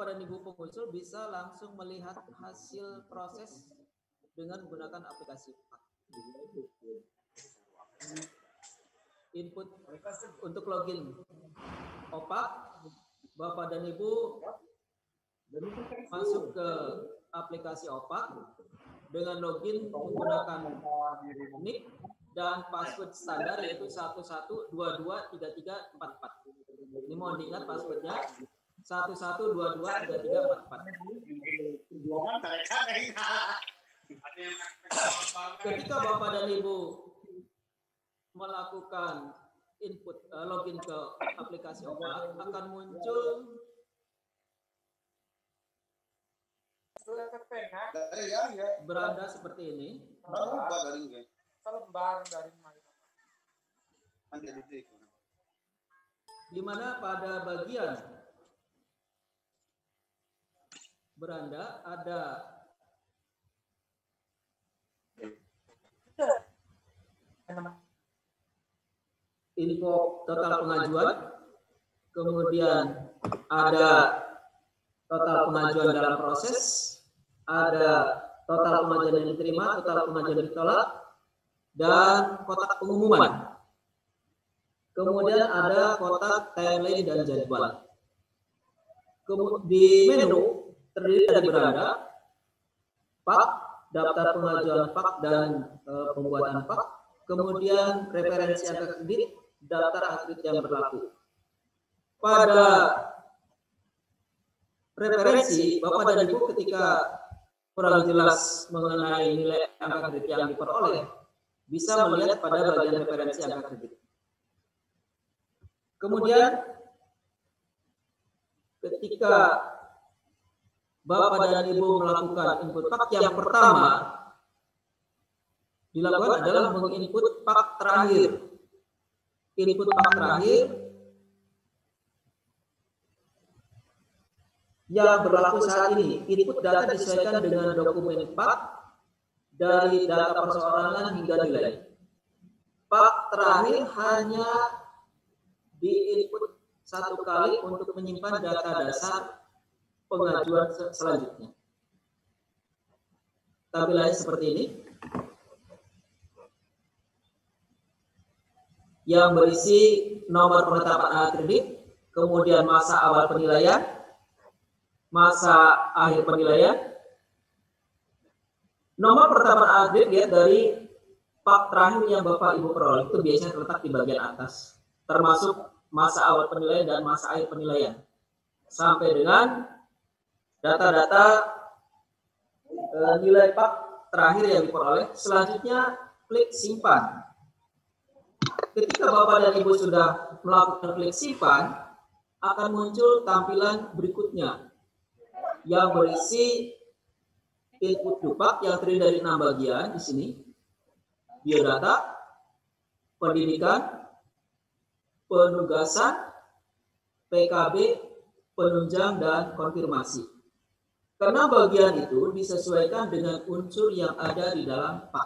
Bapak dan Ibu pengusul bisa langsung melihat hasil proses dengan menggunakan aplikasi PAK. Input untuk login OPAK, Bapak dan Ibu masuk ke aplikasi OPAK dengan login menggunakan nick dan password standar yaitu 11223344. Ini mohon diingat passwordnya 11223344. Ketika Bapak dan Ibu melakukan input login ke aplikasi OPAK akan muncul beranda seperti ini. Di mana pada bagian beranda ada info total pengajuan, kemudian ada total pengajuan dalam proses, ada total pengajuan yang diterima, total pengajuan yang ditolak, dan kotak pengumuman. Kemudian ada kotak timeline dan jadwal. Di menu terdiri dari beranda, PAK, daftar pengajuan PAK dan pembuatan PAK, kemudian referensi angka kredit, daftar kredit yang berlaku. Pada referensi, Bapak dan Ibu ketika kurang jelas mengenai nilai angka kredit yang diperoleh, bisa melihat pada bagian referensi angka kredit. Kemudian ketika Bapak dan Ibu melakukan input PAK, yang pertama dilakukan adalah menginput PAK terakhir. Input PAK terakhir yang berlaku saat ini. Input data disesuaikan dengan dokumen PAK dari data perseorangan hingga nilai. PAK terakhir hanya diinput satu kali untuk menyimpan data dasar pengajuan selanjutnya. Tampilannya seperti ini. Yang berisi nomor penetapan angka kredit, kemudian masa awal penilaian, masa akhir penilaian. Nomor penetapan angka kredit lihat dari PAK terakhir yang Bapak Ibu peroleh itu biasanya terletak di bagian atas, termasuk masa awal penilaian dan masa akhir penilaian, sampai dengan data-data nilai PAK terakhir yang diperoleh. Selanjutnya klik simpan. Ketika Bapak dan Ibu sudah melakukan klik simpan, akan muncul tampilan berikutnya yang berisi input DUPAK yang terdiri dari 6 bagian di sini. Biodata, pendidikan, penugasan, PKB, penunjang, dan konfirmasi. Karena bagian itu disesuaikan dengan unsur yang ada di dalam PAK.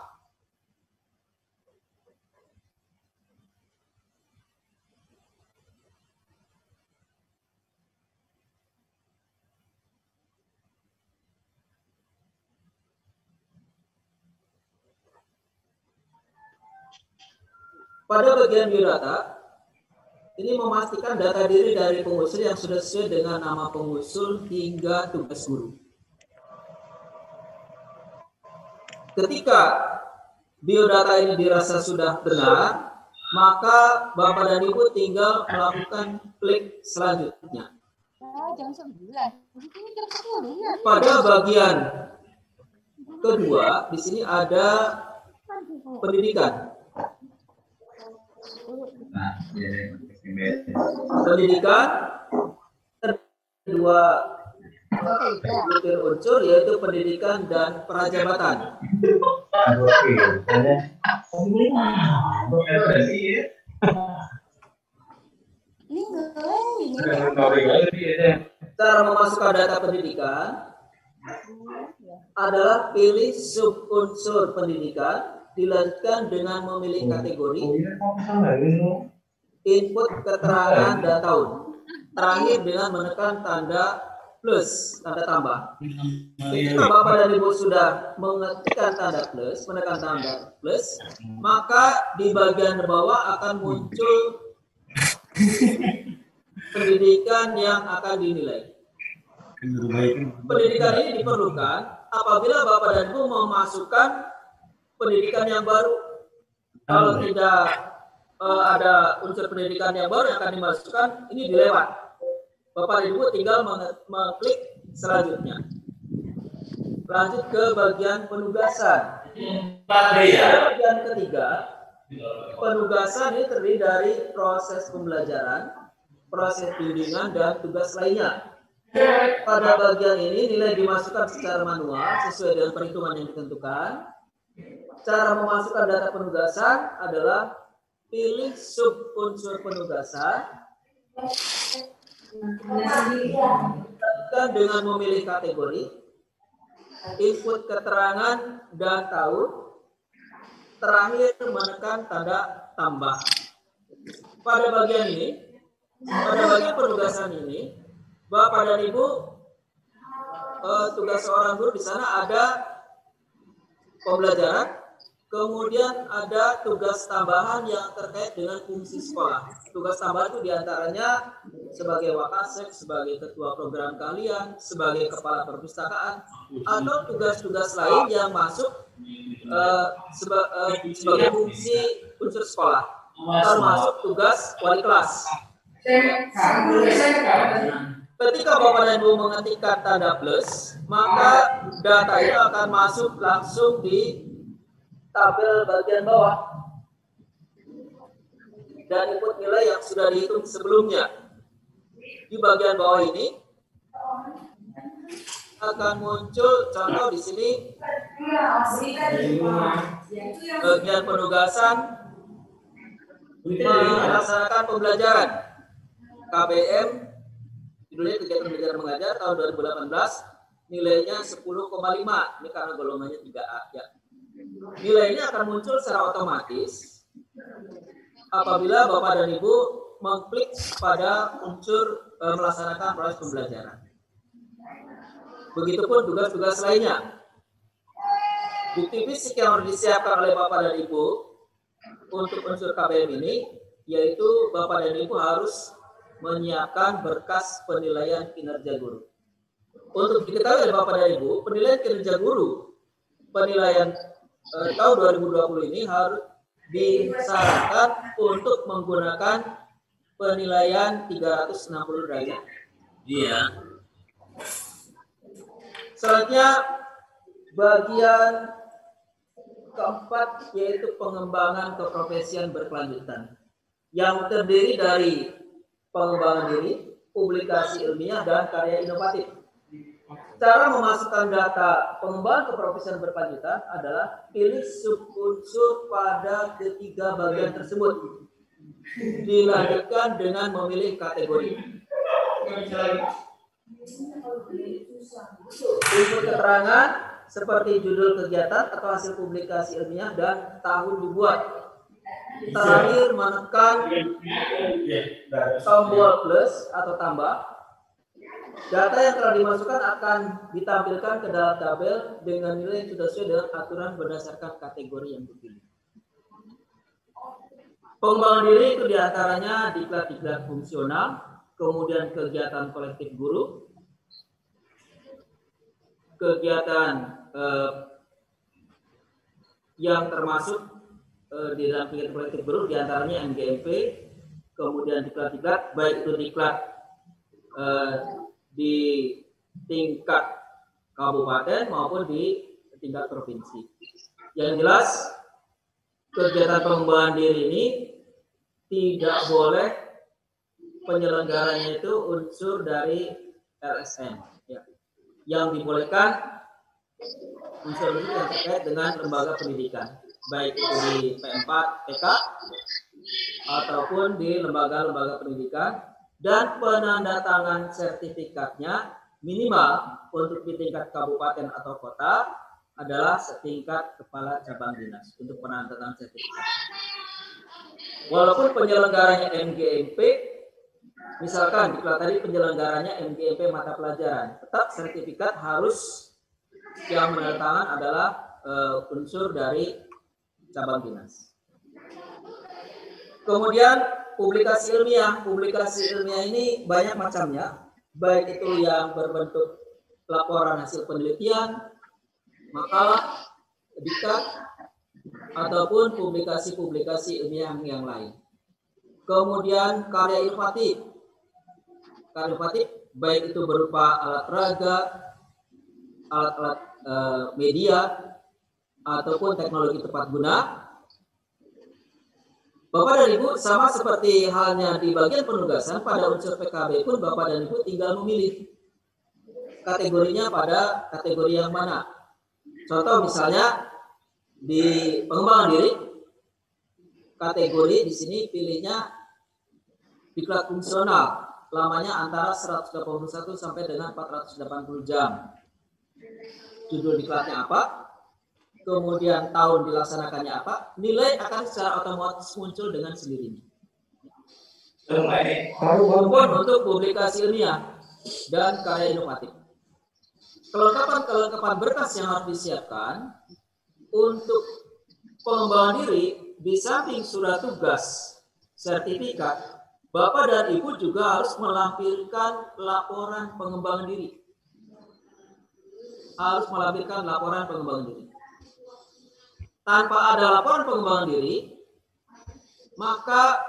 Pada bagian biodata, ini memastikan data diri dari pengusul yang sudah sesuai dengan nama pengusul hingga tugas guru. Ketika biodata ini dirasa sudah benar, maka Bapak dan Ibu tinggal melakukan klik selanjutnya. Pada bagian kedua, di sini ada pendidikan. Pendidikan kedua unsur yaitu pendidikan dan prajabatan. Cara memasukkan data pendidikan adalah pilih subunsur pendidikan, dilanjutkan dengan memilih kategori, input keterangan dan tahun. Terakhir dengan menekan tanda plus, tanda tambah. Ketika Bapak dan Ibu sudah mengetikkan tanda plus, menekan tanda plus, maka di bagian bawah akan muncul pendidikan yang akan dinilai. Pendidikan ini diperlukan apabila Bapak dan Ibu memasukkan pendidikan yang baru. Kalau tidak ada unsur pendidikan yang baru yang akan dimasukkan, ini dilewat. Bapak dan Ibu tinggal mengklik selanjutnya. Lanjut ke bagian penugasan. Bagian ketiga, penugasan ini terdiri dari proses pembelajaran, proses bimbingan, dan tugas lainnya. Pada bagian ini nilai dimasukkan secara manual sesuai dengan perhitungan yang ditentukan. Cara memasukkan data penugasan adalah pilih sub unsur penugasan dengan memilih kategori, input keterangan dan tahun, terakhir menekan tanda tambah. Pada bagian ini, pada bagian penugasan ini, Bapak dan Ibu, tugas seorang guru di sana ada pembelajaran, kemudian ada tugas tambahan yang terkait dengan fungsi sekolah. Tugas tambahan itu diantaranya sebagai wakasek, sebagai ketua program kalian, sebagai kepala perpustakaan, atau tugas-tugas lain yang masuk sebagai fungsi unsur sekolah, termasuk tugas wali kelas. Ketika Bapak dan Ibu mengetikkan tanda plus, maka data itu akan masuk langsung di tabel bagian bawah dan input nilai yang sudah dihitung sebelumnya. Di bagian bawah ini akan muncul contoh di sini bagian penugasan melaksanakan pembelajaran KBM, judulnya kegiatan belajar mengajar tahun 2018, nilainya 10,5. Ini karena golongannya 3A ya. Nilainya akan muncul secara otomatis apabila Bapak dan Ibu mengklik pada unsur melaksanakan proses pembelajaran. Begitupun tugas-tugas lainnya. Bukti fisik yang harus disiapkan oleh Bapak dan Ibu untuk unsur KBM ini, yaitu Bapak dan Ibu harus menyiapkan berkas penilaian kinerja guru. Untuk diketahui oleh Bapak dan Ibu, penilaian kinerja guru penilaian tahun 2020 ini harus disarankan untuk menggunakan penilaian 360 derajat. Iya. Selanjutnya bagian keempat yaitu pengembangan keprofesian berkelanjutan yang terdiri dari pengembangan diri, publikasi ilmiah, dan karya inovatif. Cara memasukkan data pengembangan keprofesian berkelanjutan adalah pilih subunsur pada ketiga bagian tersebut. Dilanjutkan dengan memilih kategori. Input keterangan seperti judul kegiatan atau hasil publikasi ilmiah dan tahun dibuat. Terakhir menekan tombol plus atau tambah. Data yang telah dimasukkan akan ditampilkan ke dalam tabel dengan nilai yang sudah sesuai dengan aturan berdasarkan kategori yang dipilih. Pengembangan diri itu diantaranya diklat-diklat fungsional, kemudian kegiatan kolektif guru, kegiatan yang termasuk di dalam kegiatan kolektif guru diantaranya MGMP, kemudian diklat-diklat baik itu diklat di tingkat kabupaten maupun di tingkat provinsi. Yang jelas kegiatan pengembangan diri ini tidak boleh penyelenggaranya itu unsur dari LSM. Ya. Yang dibolehkan unsur-unsur yang terkait dengan lembaga pendidikan, baik itu di P4 TK ataupun di lembaga-lembaga pendidikan. Dan penandatangan sertifikatnya minimal untuk di tingkat kabupaten atau kota adalah setingkat kepala cabang dinas untuk penandatangan sertifikat. Walaupun penyelenggaranya MGMP Misalkan diklat tadi penyelenggaranya MGMP mata pelajaran, tetap sertifikat harus yang menandatangan adalah unsur dari cabang dinas. Kemudian publikasi ilmiah ini banyak macamnya, baik itu yang berbentuk laporan hasil penelitian, makalah, diktat, ataupun publikasi-publikasi ilmiah yang lain. Kemudian karya inovatif baik itu berupa alat peraga, alat-alat media, ataupun teknologi tepat guna. Bapak dan Ibu, sama seperti halnya di bagian penugasan, pada unsur PKB pun Bapak dan Ibu tinggal memilih kategorinya pada kategori yang mana. Contoh misalnya di pengembangan diri, kategori di sini pilihnya diklat fungsional, lamanya antara 181 sampai dengan 480 jam. Judul diklatnya apa, kemudian tahun dilaksanakannya apa, nilai akan secara otomatis muncul dengan sendirinya. Maupun untuk publikasi ilmiah dan karya inovatif. Kelengkapan berkas yang harus disiapkan untuk pengembangan diri, di samping surat tugas, sertifikat, Bapak dan Ibu juga harus melampirkan laporan pengembangan diri. Tanpa ada laporan pengembangan diri, maka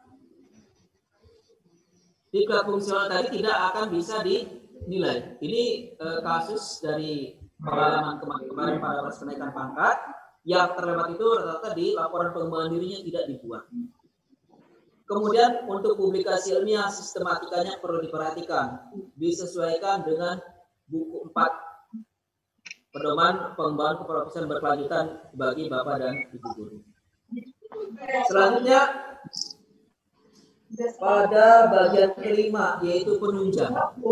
diklat fungsional tadi tidak akan bisa dinilai. Ini kasus dari pengalaman kemarin pada proses kenaikan pangkat, yang terlewat itu rata-rata di laporan pengembangan dirinya tidak dibuat. Kemudian untuk publikasi ilmiah, sistematikanya perlu diperhatikan, disesuaikan dengan buku 4 Pedoman Pengembangan Keprofesian Berkelanjutan bagi Bapak dan Ibu guru. Selanjutnya pada bagian kelima, yaitu penunjang.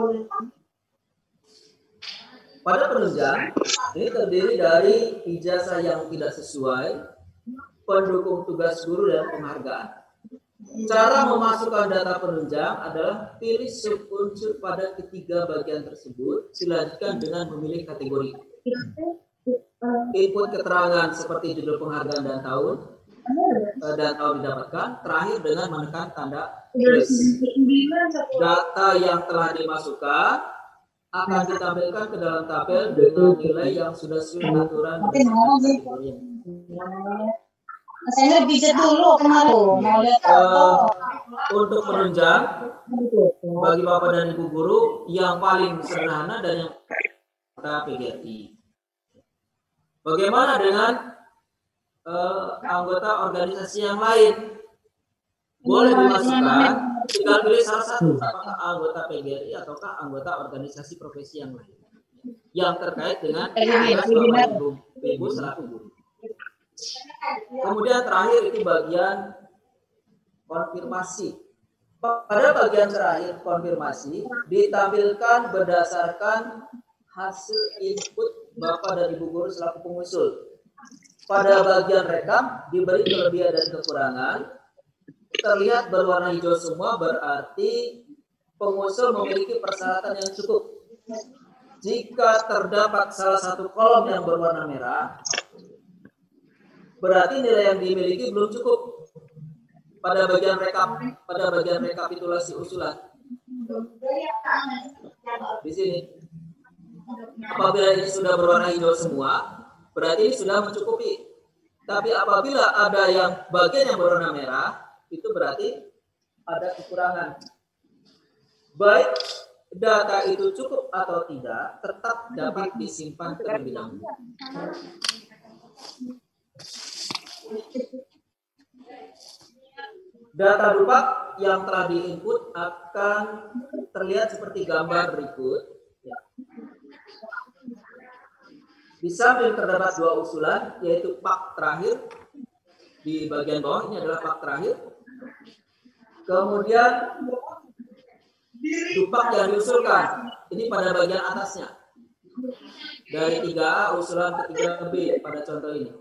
Pada penunjang, ini terdiri dari ijazah yang tidak sesuai, pendukung tugas guru, dan penghargaan. Cara memasukkan data penunjang adalah pilih subunsur pada ketiga bagian tersebut, dilanjutkan dengan memilih kategori. Input keterangan seperti judul penghargaan dan tahun didapatkan, terakhir dengan menekan tanda plus. Data yang telah dimasukkan akan ditampilkan ke dalam tabel dengan nilai yang sudah sesuai aturan. Saya pijat dulu kemarin. Untuk penunjang bagi Bapak dan Ibu guru yang paling sederhana dan yang PGRI. Bagaimana dengan anggota organisasi yang lain? Boleh dimasukkan, tinggal pilih salah satu, apakah anggota PGRI ataukah anggota organisasi profesi yang lain yang terkait dengan tugas Bapak Ibu selaku guru. Kemudian terakhir itu bagian konfirmasi. Pada bagian terakhir konfirmasi ditampilkan berdasarkan hasil input Bapak dan Ibu guru selaku pengusul. Pada bagian rekap diberi kelebihan dan kekurangan. Terlihat berwarna hijau semua, berarti pengusul memiliki persyaratan yang cukup. Jika terdapat salah satu kolom yang berwarna merah, berarti nilai yang dimiliki belum cukup. Pada bagian rekapitulasi usulan di sini, apabila ini sudah berwarna hijau semua, berarti ini sudah mencukupi. Tapi apabila ada yang bagian yang berwarna merah, itu berarti ada kekurangan. Baik data itu cukup atau tidak, tetap dapat disimpan terlebih dahulu. Data berupa yang telah diinput akan terlihat seperti gambar berikut. Di samping terdapat dua usulan, yaitu pak terakhir. Di bagian bawah ini adalah pak terakhir. Kemudian dupak yang diusulkan, ini pada bagian atasnya. Dari 3A usulan ke 3B pada contoh ini.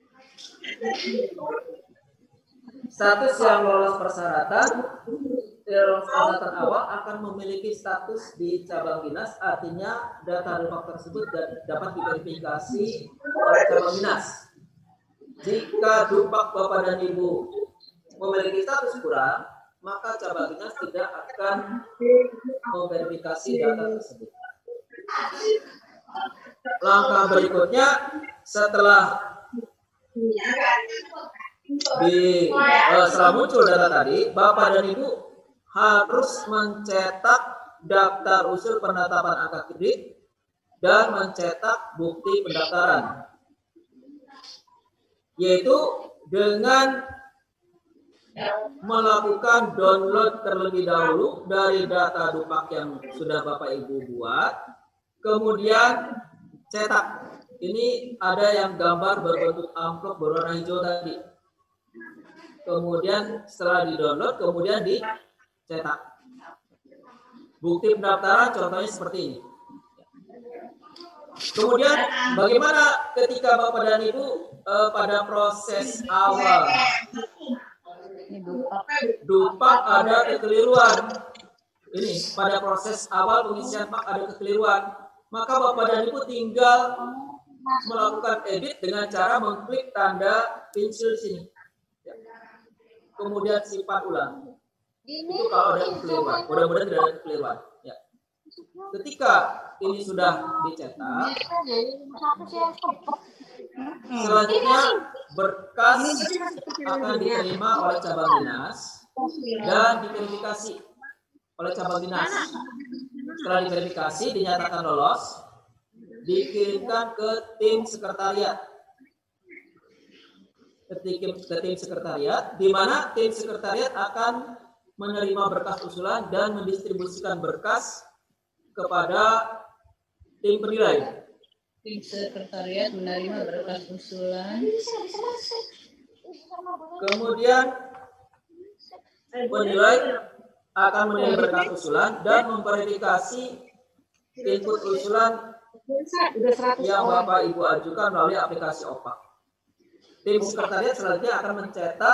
Status yang lolos persyaratan dalam daftar awal akan memiliki status di cabang dinas, artinya data dupak tersebut dapat diverifikasi oleh cabang dinas. Jika dupak Bapak dan Ibu memiliki status kurang, maka cabang dinas tidak akan memverifikasi data tersebut. Langkah berikutnya, setelah setelah muncul data tadi, Bapak dan Ibu harus mencetak daftar usul penetapan angka kredit dan mencetak bukti pendaftaran, yaitu dengan melakukan download terlebih dahulu dari data dupak yang sudah Bapak Ibu buat, kemudian cetak. Ini ada yang gambar berbentuk amplop berwarna hijau tadi. Kemudian setelah di-download, kemudian dicetak. Bukti pendaftaran contohnya seperti ini. Kemudian bagaimana ketika Bapak dan Ibu pada proses awal dupak ada kekeliruan. Ini pada proses awal pengisian pak ada kekeliruan. Maka Bapak dan Ibu tinggal melakukan edit dengan cara mengklik tanda pensil sini. Kemudian simpan ulang. Itu kalau ada kekeliruan. Mudah-mudahan tidak ada kekeliruan. Ya. Ketika ini sudah dicetak, selanjutnya berkas akan diterima oleh cabang dinas dan diverifikasi oleh cabang dinas. Setelah diverifikasi dinyatakan lolos, dikirimkan ke tim sekretariat. Ke tim sekretariat, di mana tim sekretariat akan menerima berkas usulan dan mendistribusikan berkas kepada tim penilai. Tim sekretariat menerima berkas usulan. Kemudian penilai akan menilai berkas usulan dan memverifikasi input usulan yang Bapak Ibu ajukan melalui aplikasi OPAK. Tim sekretariat selanjutnya akan mencetak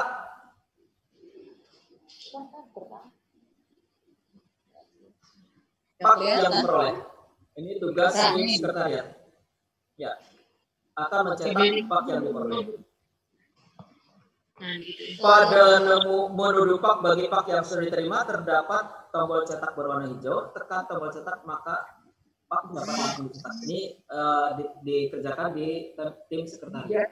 pak yang diperoleh. Ini tugas tim sekretariat. Ya, akan mencetak pak yang diperoleh. Pada menu pak bagi pak yang sudah diterima terdapat tombol cetak berwarna hijau. Tekan tombol cetak maka pak dapat langsung dicetak. Ini dikerjakan di tim sekretariat.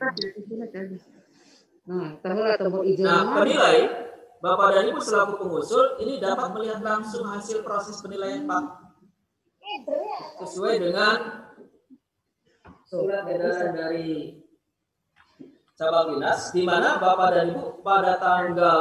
Nah, penilai Bapak dan Ibu selaku pengusul ini dapat melihat langsung hasil proses penilaian pak sesuai dengan surat edaran dari cabang dinas, di mana Bapak dan Ibu pada tanggal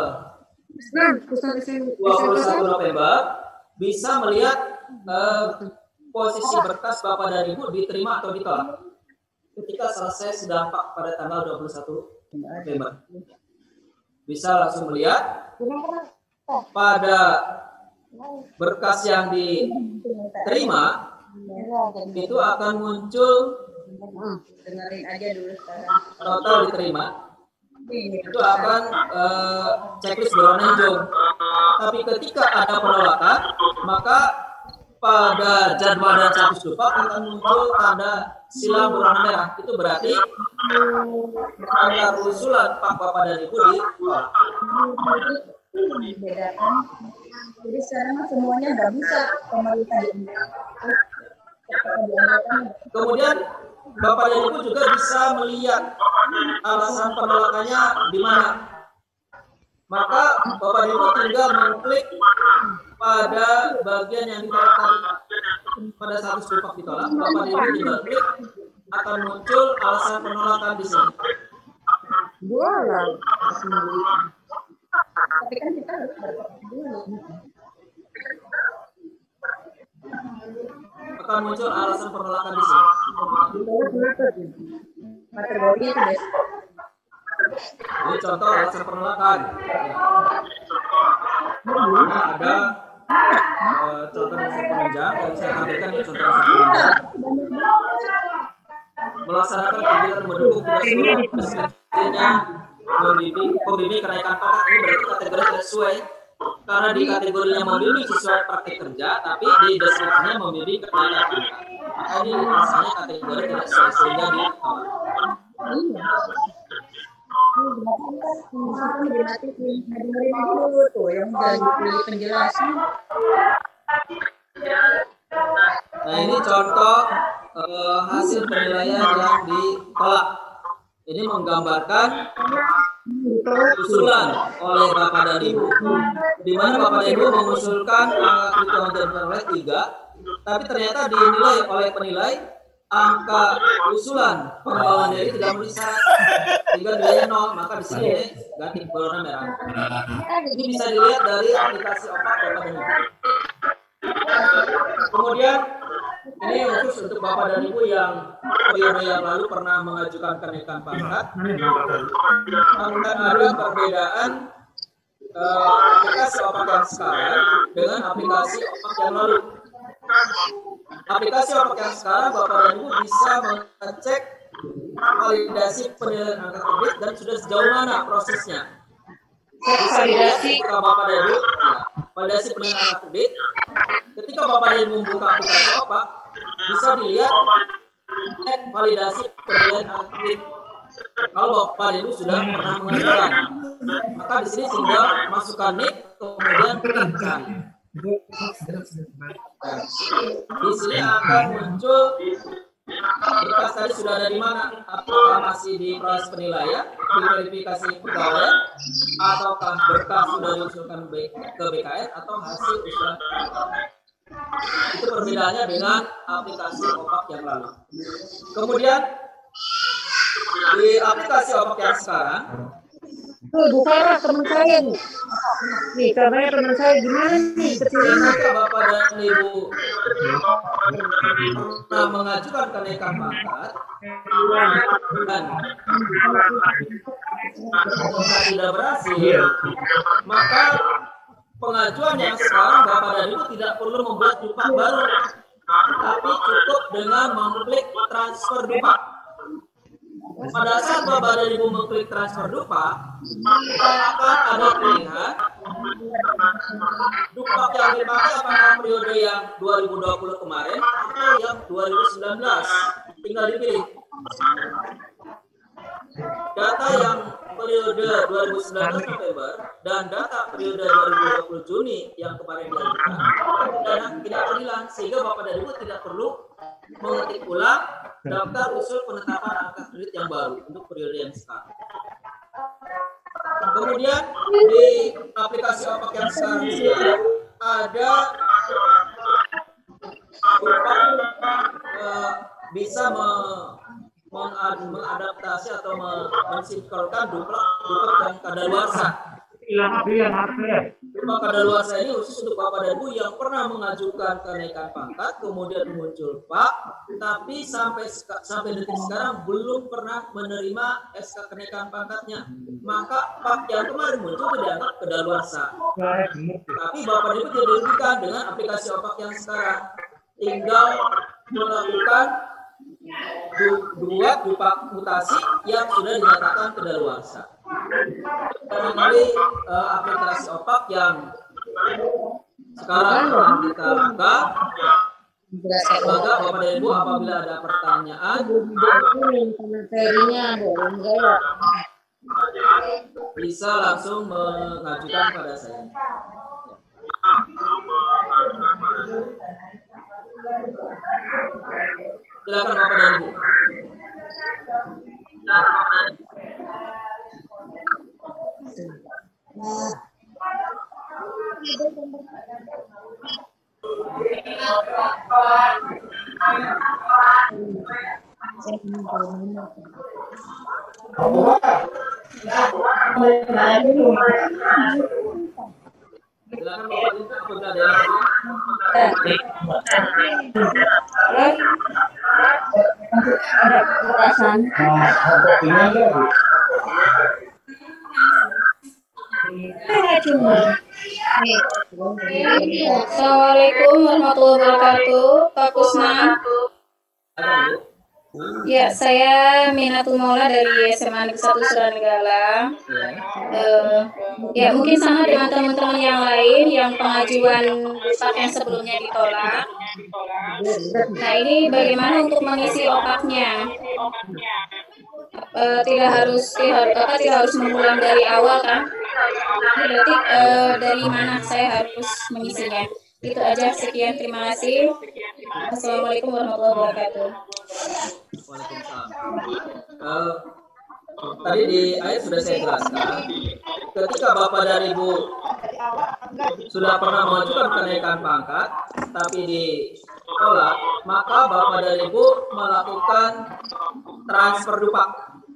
21 November bisa melihat posisi berkas Bapak dan Ibu diterima atau ditolak ketika selesai sidang pak pada tanggal 21 November. Bisa langsung melihat pada berkas yang diterima itu akan muncul Dengerin aja dulu sekarang. total diterima, itu akan checklist berwarna hijau. Tapi ketika ada penolakan, maka pada jadwal dan status dupak akan muncul tanda silang berwarna merah. Itu berarti tanda usulan pak Bapak dan Ibu ditolak. Bedakan. Jadi sekarang semuanya nggak bisa pemerintah Kemudian Bapak dan Ibu juga bisa melihat alasan penolakannya di mana. Maka Bapak dan Ibu tinggal mengklik pada bagian yang ditolak tadi. Pada status dupak ditolak, Bapak dan Ibu tinggal klik, akan muncul alasan penolakan di sini. Tapi kan kita harus berpikir dulu. Akan muncul alasan penolakan di sini. Kategori itu deh. Ini contoh alasan penolakan. Ini ada contoh dasar penunjang yang saya tampilkan ini contoh dasar penunjang. Melaksanakan kegiatan mendukung tugas guru mestinya pembimbing kenaikan pangkat ini berarti kategori tidak sesuai karena di kategorinya membimbing sesuai praktik kerja, tapi di deskripsinya membimbing kenaikan pangkat. Maka ini misalnya kategori tidak sesuai sehingga ditolak. Dengerin aja dulu tuh yang udah dipilih penjelasan. Nah ini contoh hasil penilaian yang ditolak. Ini menggambarkan usulan oleh Bapak dan Ibu, di mana Bapak dan Ibu mengusulkan angka kebutuhan dan penilai 3, tapi ternyata dinilai oleh penilai angka usulan pengembangan diri tidak memenuhi syarat sehingga nilainya 0, maka di sini ganti berwarna merah. Ini bisa dilihat dari aplikasi OPAK Bapak dan Ibu. Kemudian ini khusus untuk Bapak dan Ibu yang periode yang lalu pernah mengajukan kenaikan pangkat, akan ada perbedaan aplikasi OPAK yang sekarang dengan aplikasi OPAK yang lalu. Aplikasi OPAK yang sekarang Bapak dan Ibu bisa mengecek validasi penilaian angka kredit dan sudah sejauh mana prosesnya. Bisa dilihat ketika Bapak dan Ibu validasi penilaian angka kredit. Ketika Bapak dan Ibu membuka aplikasi OPAK, bisa dilihat validasi penilaian angka kredit. Kalau Bapak dan Ibu sudah pernah mengajukan, maka di sini tinggal masukkan NIK kemudian klik cari. Di sini akan muncul berkas tadi sudah ada di mana, apakah masih di proses penilaian, di verifikasi pegawai, ataukah berkas sudah diusulkan ke BKN atau hasil usulan. Itu perbedaannya dengan aplikasi OPAK yang lalu. Kemudian di aplikasi OPAK yang sekarang, Bu Farah teman saya nih. Nih kabarnya teman saya gimana nih kecilnya? jika Bapak dan Ibu pernah mengajukan kenaikan pangkat dan tidak berhasil, maka pengajuan yang sekarang Bapak dan Ibu tidak perlu membuat dupa baru, tapi cukup dengan mengklik transfer dupa. Pada saat Bapak dan Ibu mengklik transfer dupa, akan ada pilihan dupa yang dipakai apakah periode yang 2020 kemarin atau yang 2019. Tinggal dipilih. Data yang periode 2019 November dan data periode 2020 Juni yang kemarin diajukan tidak kehilangan, sehingga Bapak dan Ibu tidak perlu mengetik ulang daftar usul penetapan angka kredit yang baru untuk periode yang sekarang. Kemudian di aplikasi OPAK yang sekarang juga ada bisa mengadaptasi atau mensinkronkan duplak yang kadaluarsa. Duplak kadaluarsa ini khusus untuk Bapak dan Ibu yang pernah mengajukan kenaikan pangkat, kemudian muncul Pak, tapi sampai detik sekarang belum pernah menerima SK kenaikan pangkatnya. Maka Pak yang kemarin muncul dianggap kadaluarsa. Tapi Bapak dan Ibu tidak dirugikan dengan aplikasi OPAK yang sekarang. Tinggal melakukan dua duplak mutasi yang sudah dinyatakan kadaluarsa. Melalui aplikasi OPAK yang sekarang kita buka. Semoga Bapak dan Ibu apabila ada pertanyaan bisa langsung mengajukan pada saya. Silakan Bapak dan Ibu. Silakan Bapak Ibu apabila ada yang ada perasaan. Assalamualaikum warahmatullahi wabarakatuh, Pak Kusnan. Ya, saya Minatul Maula dari SMA Negeri 1 Suranegala. Ya, mungkin sama dengan teman-teman yang lain yang pengajuan dupak yang sebelumnya ditolak. Nah, ini bagaimana untuk mengisi opaknya? Tidak harus mengulang dari awal kan? Ini berarti dari mana saya harus mengisinya? Itu aja, sekian, terima kasih. Assalamualaikum warahmatullahi wabarakatuh. Waalaikumsalam. Tadi di ayat sudah saya jelaskan, ketika Bapak dan Ibu sudah pernah mengajukan kenaikan pangkat, tapi ditolak, maka Bapak dan Ibu melakukan transfer dupak.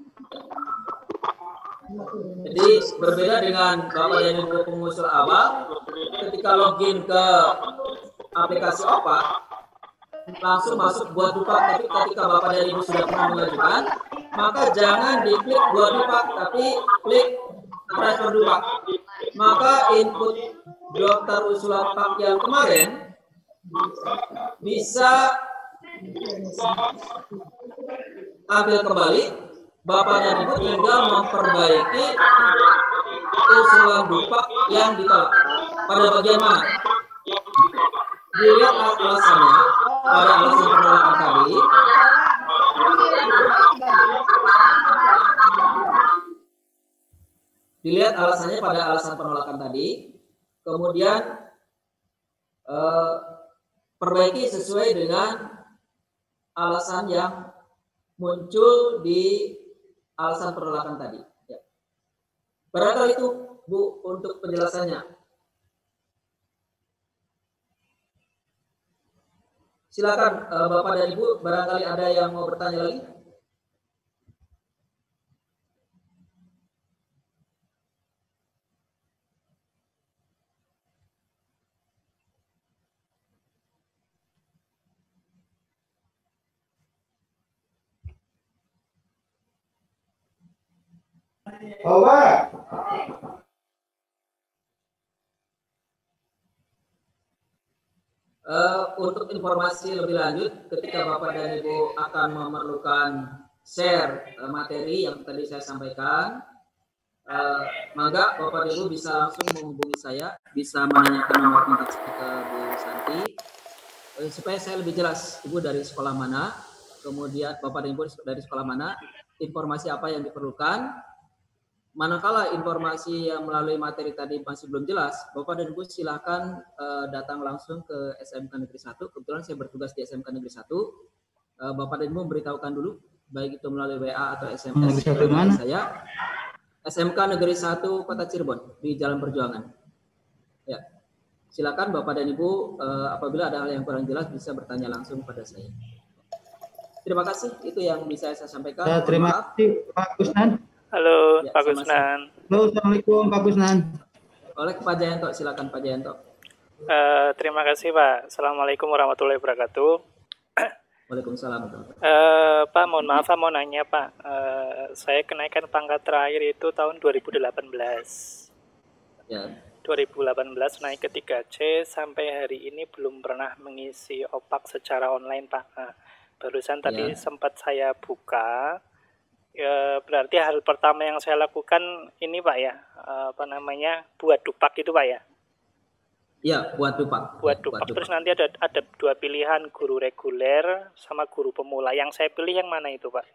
Jadi berbeda dengan Bapak dan Ibu pengusul awal, ketika login ke aplikasi OPA, langsung masuk buat dupak. Tapi ketika Bapak dan Ibu sudah pernah mengajukan, maka jangan diklik buat dupak, tapi klik transfer dupak. Maka input daftar usulan pak yang kemarin bisa ambil kembali. Bapak dan Ibu tinggal memperbaiki usulan dupak yang ditolak. Pada bagian mana? Dilihat alasannya pada alasan penolakan tadi. Dilihat alasannya pada alasan penolakan tadi. Kemudian perbaiki sesuai dengan alasan yang muncul di alasan penolakan tadi. Ya. Barangkali itu Bu untuk penjelasannya. Silakan Bapak dan Ibu, barangkali ada yang mau bertanya lagi. Untuk informasi lebih lanjut, ketika Bapak dan Ibu akan memerlukan share materi yang tadi saya sampaikan, maka Bapak dan Ibu bisa langsung menghubungi saya, bisa menanyakan nomor kontak saya ke Bu Santi, supaya saya lebih jelas, Ibu dari sekolah mana, kemudian Bapak dan Ibu dari sekolah mana, informasi apa yang diperlukan. Manakala informasi yang melalui materi tadi masih belum jelas, Bapak dan Ibu silakan datang langsung ke SMK Negeri 1. Kebetulan saya bertugas di SMK Negeri 1. Bapak dan Ibu memberitahukan dulu, baik itu melalui WA atau SMS kepada saya. SMK Negeri 1 Kota Cirebon di Jalan Perjuangan. Ya, silakan Bapak dan Ibu apabila ada hal yang kurang jelas bisa bertanya langsung pada saya. Terima kasih, itu yang bisa saya sampaikan. Ya, terima kasih Pak Kusnan. Halo ya, Pak Kusnan. Halo, Assalamualaikum Pak Kusnan. Oleh Pak Jayanto, silakan Pak Jayanto. Terima kasih Pak. Assalamualaikum warahmatullahi wabarakatuh. Waalaikumsalam. Pak, mohon maaf, mau nanya Pak. Saya kenaikan pangkat terakhir itu tahun 2018. Ya. 2018 naik ke 3C, sampai hari ini belum pernah mengisi opak secara online Pak. Nah, barusan tadi sempat saya buka. Berarti hal pertama yang saya lakukan ini Pak ya, buat dupak itu Pak ya? Iya, buat dupak. Buat dupak. Terus nanti ada dua pilihan, guru reguler sama guru pemula. Yang saya pilih yang mana itu Pak?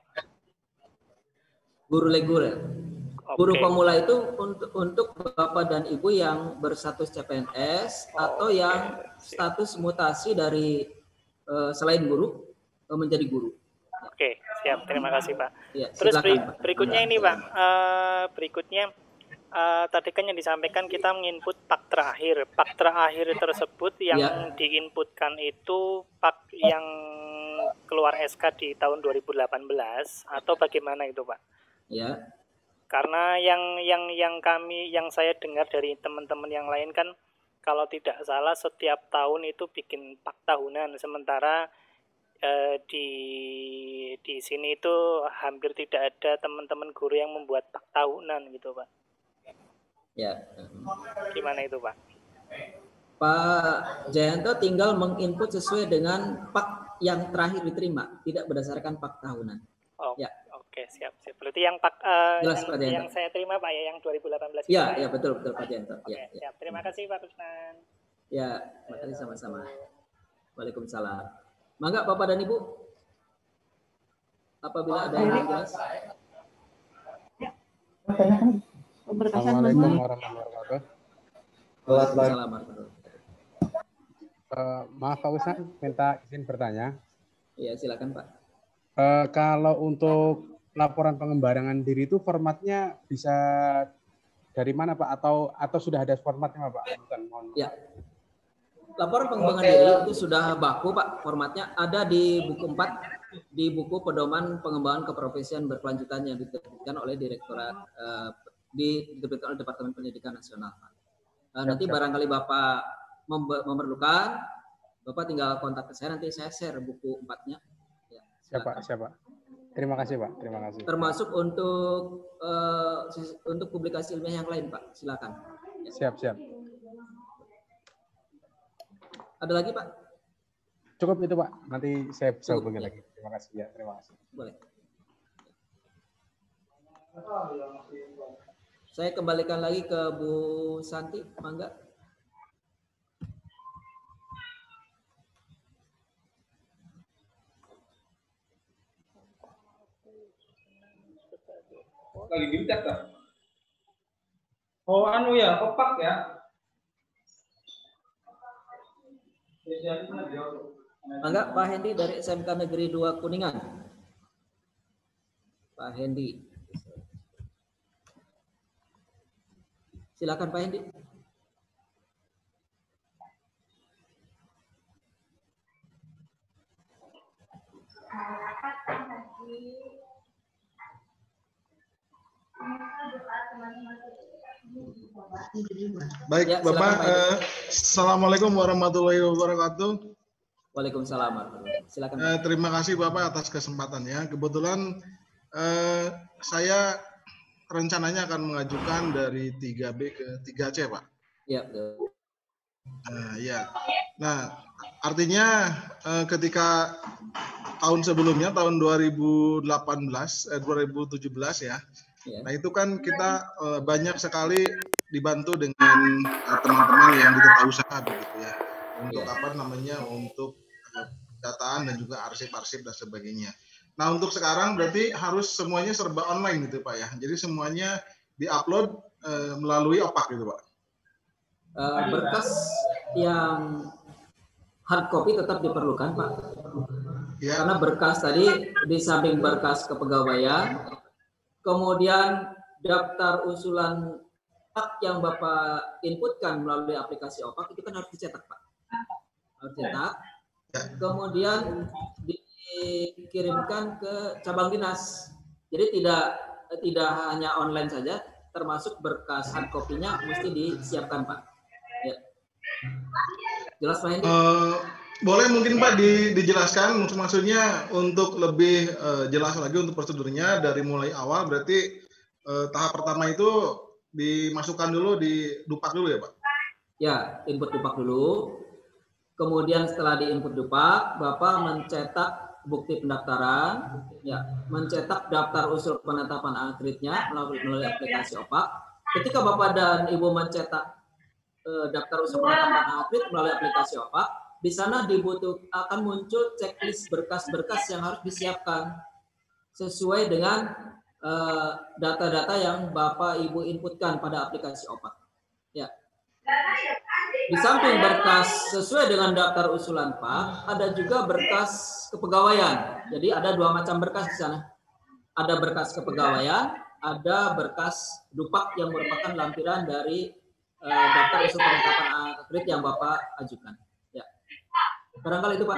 Guru reguler. Okay. Guru pemula itu untuk Bapak dan Ibu yang berstatus CPNS atau yang status mutasi dari selain guru menjadi guru. Oke, siap. Terima kasih Pak. Ya, terus silakan, Pak. Berikutnya ini Pak. Tadi kan yang disampaikan kita menginput pak terakhir. Pak terakhir tersebut yang diinputkan itu pak yang keluar SK di tahun 2018 atau bagaimana itu Pak? Ya. Karena yang saya dengar dari teman-teman yang lain kan kalau tidak salah setiap tahun itu bikin pak tahunan, sementara di sini itu hampir tidak ada teman-teman guru yang membuat pak tahunan gitu Pak. Ya. Gimana itu Pak? Pak Jayanto tinggal menginput sesuai dengan pak yang terakhir diterima, tidak berdasarkan pak tahunan. Oh, ya. Oke, siap. Berarti yang pak Jelas, Pak yang saya terima Pak ya, yang 2018. Ya, betul Pak Jayanto. Oke, siap. Terima kasih Pak Kusnan. Ya, terima kasih sama-sama. Waalaikumsalam. Mangga Bapak dan Ibu, apabila ada yang jelas. Assalamualaikum warahmatullahi wabarakatuh. Waalaikumsalam warahmatullahi wabarakatuh. Maaf Pak Kusnan, minta izin bertanya. Iya, silakan Pak. Kalau untuk laporan pengembangan diri itu formatnya bisa dari mana Pak? Atau sudah ada formatnya Pak? Ya. Laporan pengembangan diri itu sudah baku Pak, formatnya ada di buku 4, di buku pedoman pengembangan keprofesian berkelanjutan yang diterbitkan oleh Direktorat diterbitkan oleh Departemen Pendidikan Nasional Pak. Nanti barangkali Bapak memerlukan, Bapak tinggal kontak ke saya, nanti saya share buku 4-nya. Ya, siapa? Terima kasih Pak, terima kasih. Termasuk untuk publikasi ilmiah yang lain Pak, silakan. Ya. Siap. Ada lagi Pak? Cukup itu Pak, nanti saya bisa hubungi lagi. Terima kasih ya, terima kasih. Boleh. Saya kembalikan lagi ke Bu Santi, mangga. Lagi diucap kan? Oh anu ya, kopak ya. Mangga Pak Hendi dari SMK Negeri 2 Kuningan. Pak Hendi. Silakan Pak Hendi. Baik, ya, Bapak. Assalamualaikum warahmatullahi wabarakatuh. Waalaikumsalam warahmatullahi wabarakatuh. Silakan. Terima kasih Bapak atas kesempatannya. Kebetulan saya rencananya akan mengajukan dari 3B ke 3C, Pak. Ya. Ya. Nah, artinya ketika tahun sebelumnya, tahun 2017 ya. Nah itu kan kita banyak sekali dibantu dengan teman-teman yang di tata usaha begitu ya, untuk untuk dataan dan juga arsip-arsip dan sebagainya. Nah untuk sekarang berarti harus semuanya serba online gitu Pak ya, jadi semuanya diupload melalui opak gitu Pak. Berkas yang hard copy tetap diperlukan Pak, karena berkas tadi di samping berkas kepegawaian, kemudian daftar usulan pak yang Bapak inputkan melalui aplikasi OPAK itu kan harus dicetak Pak. Harus cetak. Kemudian dikirimkan ke cabang dinas. Jadi tidak hanya online saja, termasuk berkas hard copy-nya mesti disiapkan Pak. Ya. Jelas Pak Hendi? Boleh mungkin Pak dijelaskan maksudnya untuk lebih jelas lagi untuk prosedurnya dari mulai awal, berarti tahap pertama itu dimasukkan dulu di Dupak dulu ya Pak? Ya, input Dupak dulu. Kemudian setelah di input Dupak, Bapak mencetak bukti pendaftaran, ya, mencetak daftar usul penetapan akreditnya melalui aplikasi OPAK. Ketika Bapak dan Ibu mencetak daftar usul penetapan akredit melalui aplikasi OPAK, di sana akan muncul checklist berkas-berkas yang harus disiapkan sesuai dengan data-data yang Bapak Ibu inputkan pada aplikasi OPAK. Ya. Di samping berkas sesuai dengan daftar usulan Pak, ada juga berkas kepegawaian. Jadi ada 2 macam berkas di sana. Ada berkas kepegawaian, ada berkas Dupak yang merupakan lampiran dari daftar usul penetapan akredit yang Bapak ajukan. Ya. Barangkali itu Pak.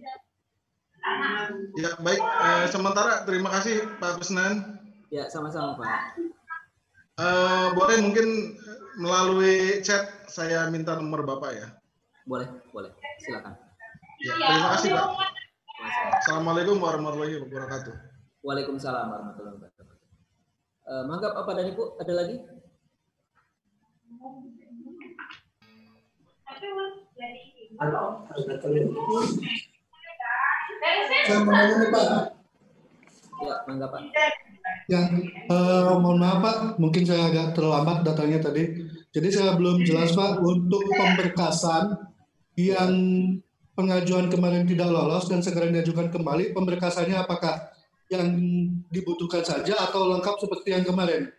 Ya baik, sementara terima kasih Pak Kusnan. Ya sama-sama Pak. Boleh mungkin melalui chat saya minta nomor Bapak ya? Boleh, silakan. Ya, terima kasih Pak. Assalamualaikum warahmatullahi wabarakatuh. Waalaikumsalam warahmatullahi wabarakatuh. Mangga Bapak dan Ibu, ada lagi? Saya mau nanya nih Pak. Ya, mangga Pak. Yang mohon maaf Pak, mungkin saya agak terlambat datangnya tadi. Jadi saya belum jelas Pak untuk pemberkasan yang pengajuan kemarin tidak lolos dan segera diajukan kembali. Pemberkasannya apakah yang dibutuhkan saja atau lengkap seperti yang kemarin?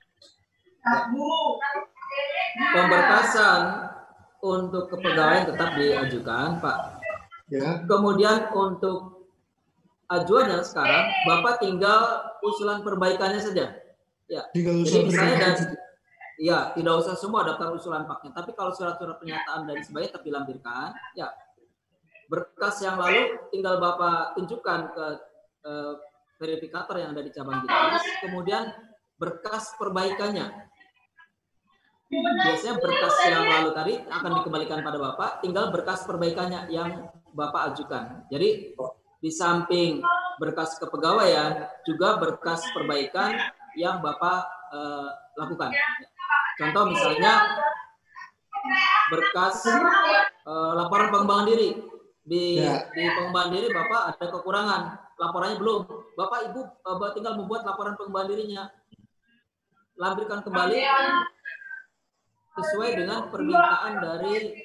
Pemberkasan untuk kepegawaian tetap diajukan Pak. Ya. Kemudian untuk ajuannya sekarang Bapak tinggal usulan perbaikannya saja. Ya. Jadi misalnya ya tidak usah semua daftar usulan paknya. Tapi kalau surat-surat pernyataan dari sebagai tetap dilampirkan, ya berkas yang lalu tinggal Bapak tunjukkan ke verifikator yang ada di cabang dinas. Kemudian berkas perbaikannya. Biasanya berkas yang lalu tadi akan dikembalikan pada Bapak, tinggal berkas perbaikannya yang Bapak ajukan. Jadi di samping berkas kepegawaian, juga berkas perbaikan yang Bapak lakukan. Contoh misalnya berkas laporan pengembangan diri. Di pengembangan diri Bapak ada kekurangan, laporannya belum. Bapak Ibu tinggal membuat laporan pengembangan dirinya. Lampirkan kembali sesuai dengan permintaan dari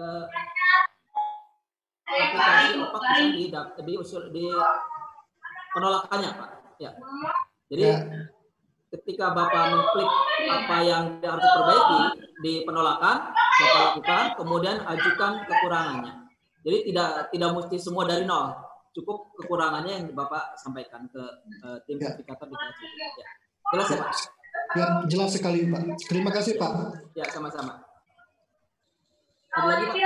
aplikasi OPAK di penolakannya Pak. Ya. Jadi ketika Bapak mengklik apa yang harus diperbaiki di penolakan, Bapak lakukan, kemudian ajukan kekurangannya. Jadi tidak mesti semua dari nol, cukup kekurangannya yang Bapak sampaikan ke tim verifikator di KC. Ya. Jelas ya Pak? Ya, jelas sekali Pak. Terima kasih Pak. Ya, sama-sama. Ada lagi Pak?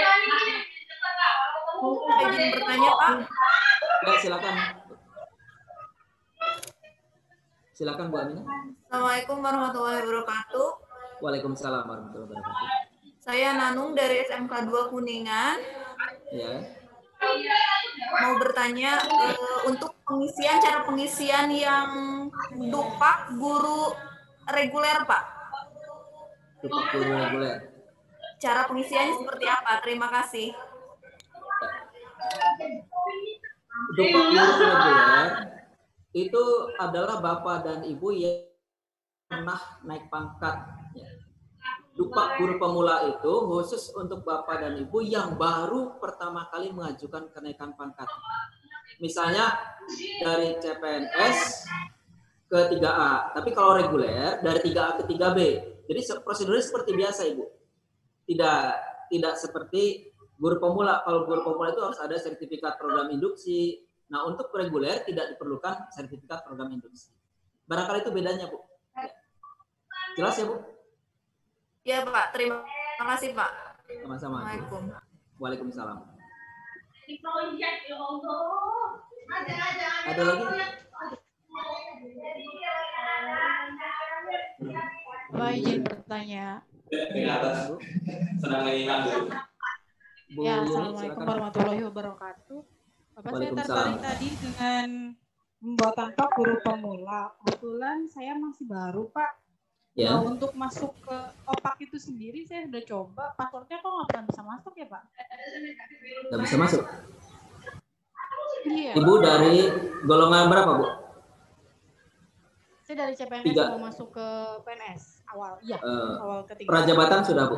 Izin bertanya Pak. Ya, silakan. Silakan Bu Aminah. Assalamualaikum warahmatullahi wabarakatuh. Waalaikumsalam warahmatullahi wabarakatuh. Saya Nanung dari SMK 2 Kuningan. Ya. Mau bertanya untuk cara pengisian yang Dupak guru reguler Pak. Dupak guru reguler. Cara pengisiannya seperti apa? Terima kasih. Dupak guru reguler itu adalah Bapak dan Ibu yang pernah naik pangkat. Dupak guru pemula itu khusus untuk Bapak dan Ibu yang baru pertama kali mengajukan kenaikan pangkat. Misalnya dari CPNS ke 3A. Tapi kalau reguler dari 3A ke 3B. Jadi prosedurnya seperti biasa Ibu. Tidak seperti guru pemula. Kalau guru pemula itu harus ada sertifikat program induksi. Nah, untuk reguler tidak diperlukan sertifikat program induksi. Barangkali itu bedanya, Bu. Jelas ya, Bu? Ya, Pak. Terima kasih, Pak. Sama-sama. Assalamualaikum. Waalaikumsalam. Ada lagi? Pak, izin bertanya. Ya, Assalamualaikum warahmatullahi wabarakatuh. Bapak, saya tertarik tadi dengan pembuatan Pak guru pemula. Kebetulan saya masih baru, Pak. Ya. Nah, untuk masuk ke OPAK itu sendiri saya sudah coba, passwordnya kok nggak pernah bisa masuk ya Pak? Nggak bisa masuk? Iya. Ibu dari golongan berapa, Bu? Saya dari CPNS mau masuk ke PNS awal, iya. Awal ketiga. Prajabatan sudah, Bu?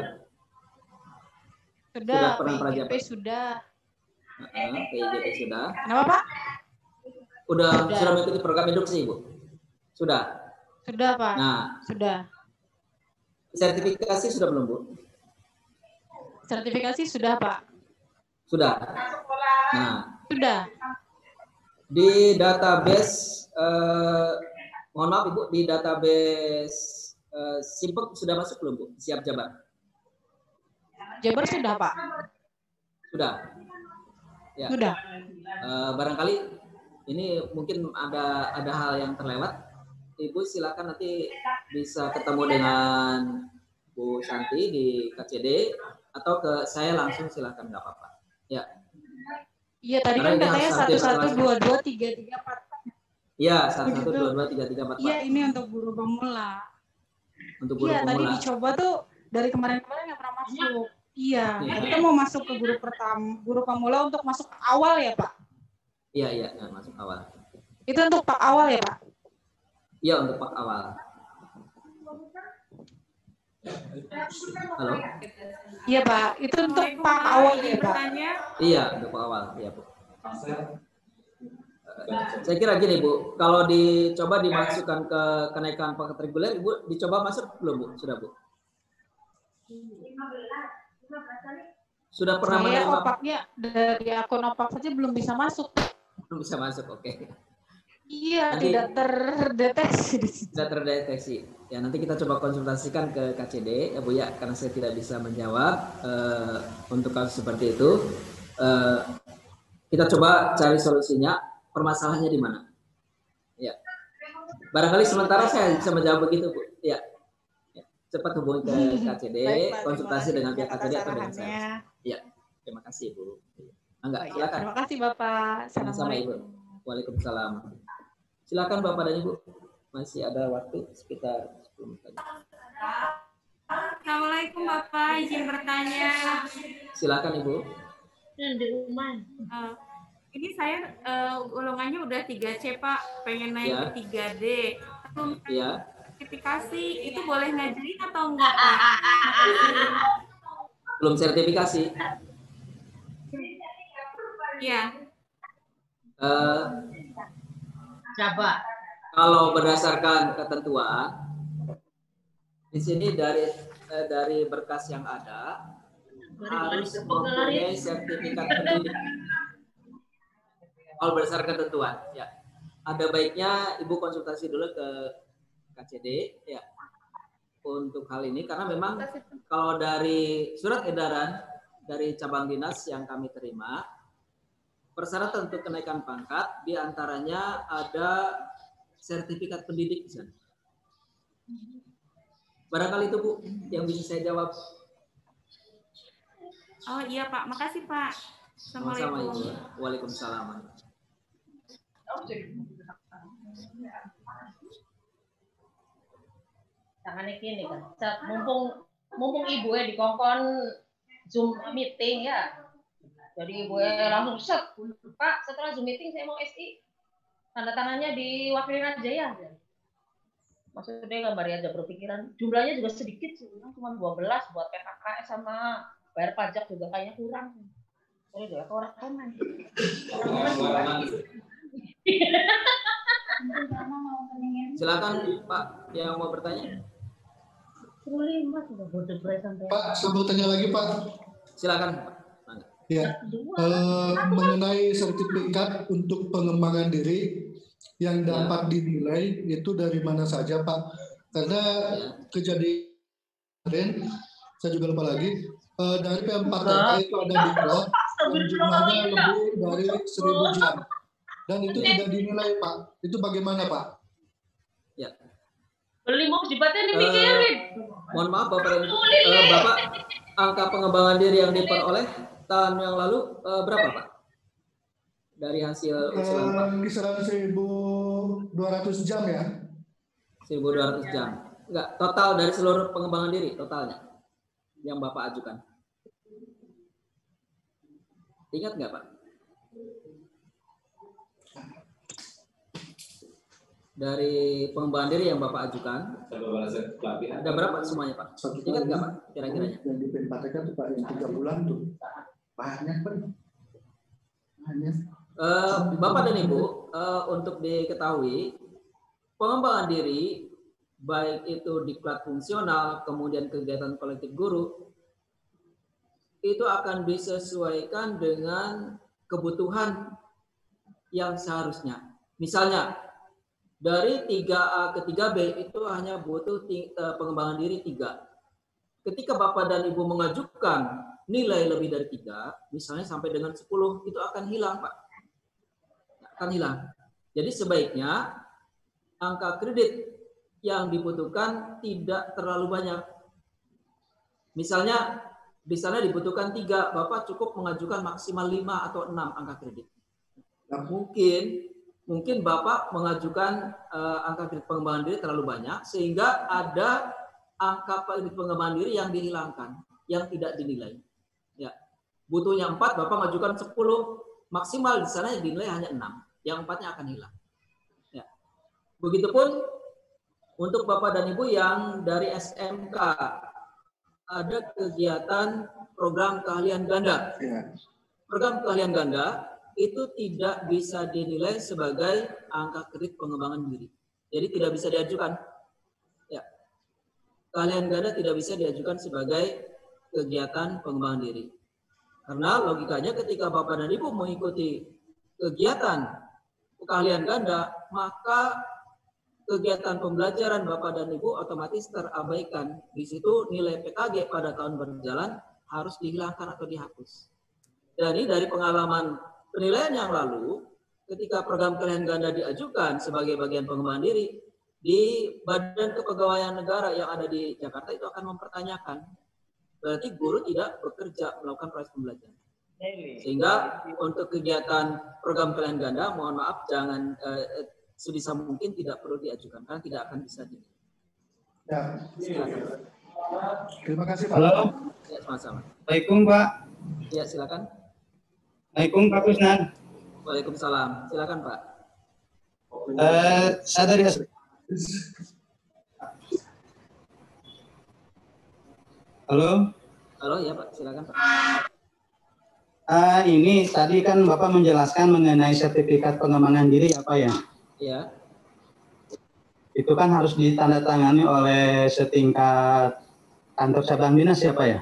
Sudah PIGP sudah. PIGP sudah. Kenapa Pak? Sudah mengikuti program induksi, Bu? Sudah? Sudah Pak. Nah, sudah. Sertifikasi sudah belum, Bu? Sertifikasi sudah Pak. Sudah. Nah, sudah. Di database, mohon maaf Ibu, di database Simpek sudah masuk belum, Bu? Siap Jabar? Jabar sudah Pak. Sudah. Ya. Sudah. Barangkali ini mungkin ada hal yang terlewat. Ibu silakan nanti bisa ketemu dengan Bu Shanti di KCD atau ke saya langsung silakan, nggak apa-apa. Ya. Iya tadi kan katanya 11223334. Iya 11223334. Iya ini untuk guru pemula. Untuk guru pemula. Tadi dicoba tuh dari kemarin-kemarin nggak pernah masuk. Iya, kita mau masuk ke guru pemula untuk masuk awal ya Pak? Iya, masuk awal. Itu untuk Pak awal ya Pak? Iya, untuk Pak awal. Halo? Iya Pak, itu untuk Pak awal ya Pak? Iya, untuk Pak awal. Iya, Bu. Saya kira gini Bu, kalau dicoba dimasukkan ke kenaikan paket reguler, Ibu dicoba masuk belum Bu? Sudah Bu? Sudah pernah saya menerima? opaknya dari akun opak saja belum bisa masuk. Belum bisa masuk, oke. Iya, Nanti, tidak terdeteksi. Tidak terdeteksi. Ya, nanti kita coba konsultasikan ke KCD ya Bu ya, karena saya tidak bisa menjawab untuk kasus seperti itu. Kita coba cari solusinya. Permasalahannya di mana? Ya. Barangkali sementara saya bisa menjawab begitu Bu. Ya. Cepat hubungi ke KCD, Baik, Pak, konsultasi dengan pihak atas KCD atau dengan arahannya. saya. Ya, terima kasih Bu. Enggak, silakan. Terima kasih Bapak. Sama-sama Ibu. Waalaikumsalam. Silakan Bapak dan Ibu. Masih ada waktu sekitar 10 menit. Assalamualaikum Bapak, izin bertanya. Silakan Ibu. Ini saya golongannya udah 3C Pak, pengen naik Ya. ke 3D. Ya. Sertifikasi itu boleh ngajuin atau enggak Pak? Belum sertifikasi. Iya. Coba. Kalau berdasarkan ketentuan, di sini dari berkas yang ada harus mempunyai sertifikat pendidik. Kalau berdasarkan ketentuan, ya. Ada baiknya Ibu konsultasi dulu ke KCD, ya, untuk hal ini karena memang kalau dari surat edaran dari cabang dinas yang kami terima, persyaratan untuk kenaikan pangkat diantaranya ada sertifikat pendidik di sana. Barangkali itu Bu yang bisa saya jawab. Oh iya Pak, makasih Pak. Sama-sama Ibu. Assalamualaikum. Waalaikumsalam. Tangannya gini kan. Mumpung ibu di kongkon Zoom meeting ya. Jadi ibu langsung set. Pak, setelah Zoom meeting saya mau SI. Tanda tangannya diwakilin aja ya. Maksudnya gambarnya aja berpikiran. Jumlahnya juga sedikit sih. Cuma 12 buat PKKS sama bayar pajak juga kayaknya kurang. Terus juga orang komen. Silakan Pak yang mau bertanya. Pak, saya mau tanya lagi Pak. Silakan Pak. Ya, mengenai sertifikat untuk pengembangan diri yang dapat dinilai itu dari mana saja Pak? Karena kejadian kemarin, saya juga lupa lagi, dari PM4TK itu ada diklat yang jumlahnya lebih dari 1.000 jam. Dan itu tidak dinilai Pak. Itu bagaimana Pak? Ya. Beli mau dibatin dimikirin. Mohon maaf Bapak dan Ibu. Bapak, angka pengembangan diri yang diperoleh tahun yang lalu berapa Pak? Dari hasil usulan Pak? Kisaran 1.200 jam ya. 1.200 jam. Enggak, total dari seluruh pengembangan diri totalnya yang Bapak ajukan. Ingat nggak Pak? Dari pengembangan diri yang Bapak ajukan, ada berapa semuanya Pak? Ingat nggak Pak kira-kiranya? Yang di PM4TK itu Pak, yang 3 bulan tuh. Banyak Pak. Banyak. Bapak dan Ibu, untuk diketahui, pengembangan diri, baik itu diklat fungsional, kemudian kegiatan kolektif guru, itu akan disesuaikan dengan kebutuhan yang seharusnya. Misalnya, dari 3A ke 3B itu hanya butuh pengembangan diri 3. Ketika Bapak dan Ibu mengajukan nilai lebih dari 3, misalnya sampai dengan 10, itu akan hilang Pak. Akan hilang. Jadi sebaiknya angka kredit yang dibutuhkan tidak terlalu banyak. Misalnya di sana dibutuhkan 3, Bapak cukup mengajukan maksimal 5 atau 6 angka kredit. Nah, mungkin Bapak mengajukan angka kredit pengembangan diri terlalu banyak sehingga ada angka kredit pengembangan diri yang dihilangkan. yang tidak dinilai. Ya, butuhnya 4, Bapak ngajukan 10, maksimal di sana yang dinilai hanya 6, yang 4-nya akan hilang. Ya. Begitupun untuk Bapak dan Ibu yang dari SMK, ada kegiatan program keahlian ganda. Program keahlian ganda itu tidak bisa dinilai sebagai angka kredit pengembangan diri. Jadi tidak bisa diajukan. Ya. Keahlian ganda tidak bisa diajukan sebagai kegiatan pengembangan diri. Karena logikanya ketika Bapak dan Ibu mengikuti kegiatan keahlian ganda, maka kegiatan pembelajaran Bapak dan Ibu otomatis terabaikan. Di situ nilai PKG pada tahun berjalan harus dihilangkan atau dihapus. Jadi dari pengalaman penilaian yang lalu, ketika program keahlian ganda diajukan sebagai bagian pengembangan diri, di Badan Kepegawaian Negara yang ada di Jakarta itu akan mempertanyakan, berarti guru tidak bekerja melakukan proses pembelajaran. Sehingga untuk kegiatan program keahlian ganda, mohon maaf, jangan sebisa mungkin tidak perlu diajukan, karena tidak akan bisa di. Ya. Terima kasih Pak. Halo. Ya, sama-sama. Assalamualaikum Pak. Ya, silakan. Assalamualaikum Pak Kusnan. Waalaikumsalam. Silakan Pak. Saya dari Halo. Halo ya Pak, silakan Pak. Ini tadi kan Bapak menjelaskan mengenai sertifikat pengembangan diri ya Pak ya. Ya. Itu kan harus ditandatangani oleh setingkat kantor cabang dinas ya Pak ya.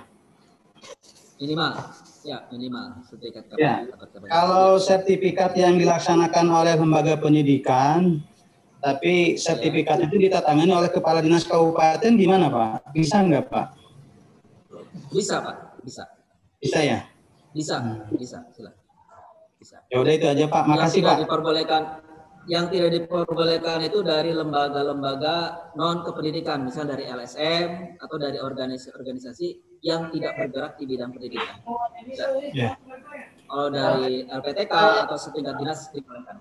Minimal. Ya, minimal sertifikat. Ya. Kalau sertifikat yang dilaksanakan oleh lembaga pendidikan, tapi sertifikat itu ditandatangani oleh kepala dinas kabupaten, gimana Pak? Bisa nggak Pak? Bisa Pak, bisa. Bisa ya? Bisa, bisa, silakan. Bisa. Ya udah itu aja Pak, makasih Pak. Yang tidak diperbolehkan itu dari lembaga-lembaga non kependidikan, misalnya dari LSM atau dari organisasi yang tidak bergerak di bidang pendidikan. Ya. Kalau dari LPTK atau setingkat dinas diperbolehkan.